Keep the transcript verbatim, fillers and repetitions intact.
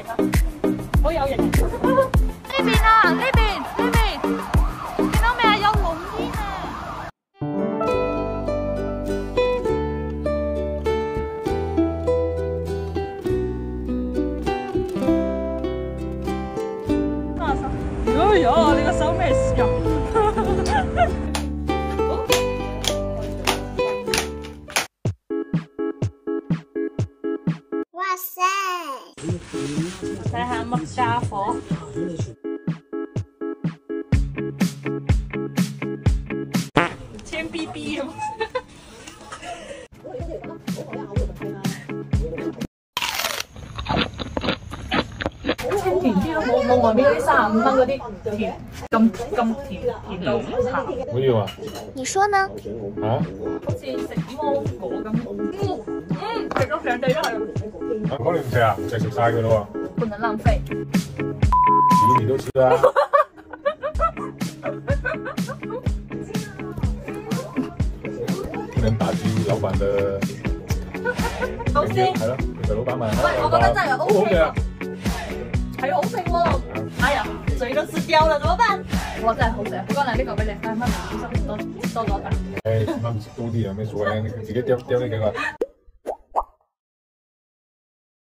型啊，好有型。呢邊啊，呢邊呢邊，見到未啊？有龍煙啊！哎呀，你個手咩事啊？ 哇塞！ 睇下乜家伙？千 B B 咁。清甜啲咯，冇冇外面嗰啲三十五蚊嗰啲甜咁咁甜甜到唔行。 我要啊！ 你說呢？ 啊？ 好似食芒果咁。嗯嗯，食咗成地都係。 啊，嗰你唔食啊？唔食食晒佢咯喎！ 不能浪費。 魚面都吃啊！不能打擊老闆的。 好先。 係咯，其實老闆問。 喂，我覺得真係 O K 啊。係好食喎！哎呀，嘴都蝕掉啦，怎麼辦？哇，真係好食！不過呢，呢個俾你，唉，媽咪唔小心多多咗啖。 誒，媽咪食多啲有咩所謂？你自己叼叼呢幾個。